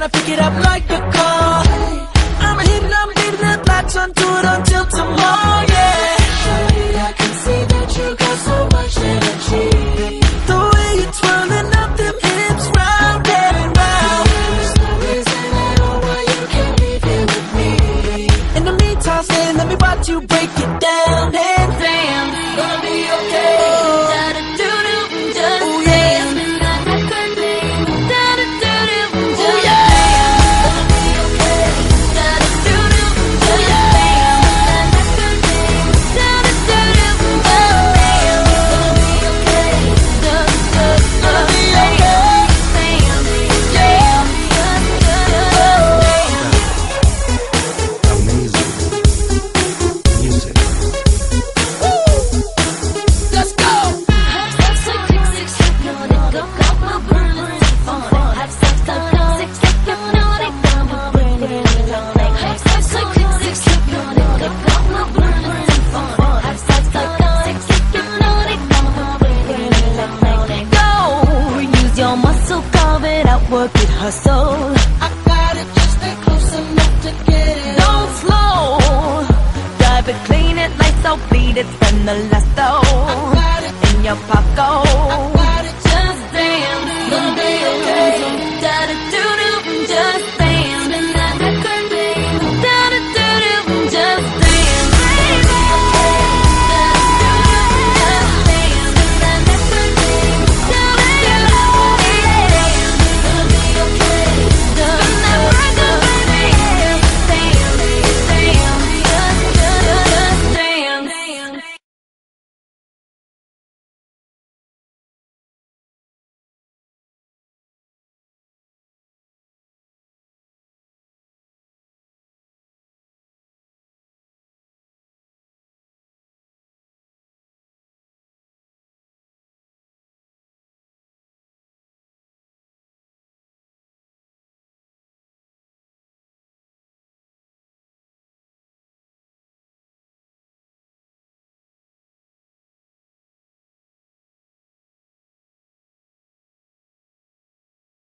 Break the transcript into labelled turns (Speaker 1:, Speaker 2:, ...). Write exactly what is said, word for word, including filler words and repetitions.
Speaker 1: I pick it up like a call. I'ma hit it, I'm leaving it, latch onto it until tomorrow, yeah.
Speaker 2: Shawty, I can see that you got so much energy.
Speaker 1: The way you're twirling up them hips round and round.
Speaker 2: There's no reason at all why you can't leave here with me.
Speaker 1: In the meantime, stay, let me watch you break it down. And
Speaker 2: Damn, gonna be okay. Da-da-doo-doo, just
Speaker 1: ooh,
Speaker 2: dance.
Speaker 1: yeah.
Speaker 2: Work it, hustle.
Speaker 1: I got it, just stay close enough to get it.
Speaker 2: Don't slow. Drive it, clean it, lights out, bleed it, spend the last though.
Speaker 1: I got it
Speaker 2: in your pocket.